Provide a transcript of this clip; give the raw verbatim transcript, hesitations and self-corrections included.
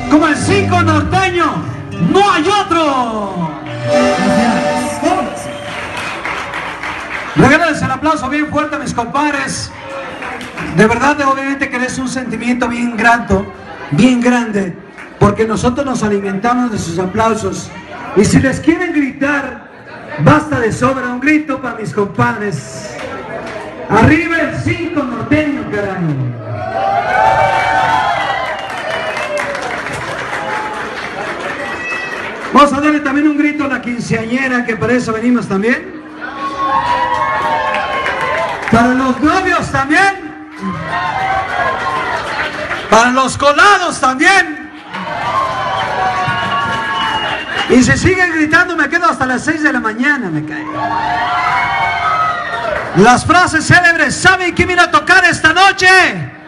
como el cinco norteño, no hay otro. Regálales el aplauso bien fuerte a mis compadres. De verdad, obviamente que es un sentimiento bien grato, bien grande, porque nosotros nos alimentamos de sus aplausos. Y si les quieren gritar, basta de sobra un grito para mis compadres. Arriba el cinco norteño, carajo. Vamos a darle también un grito a la quinceañera, que para eso venimos también. Para los novios también. Para los colados también. Y si siguen gritando me quedo hasta las seis de la mañana, me cae. Las frases célebres, ¿saben quién viene a tocar esta noche?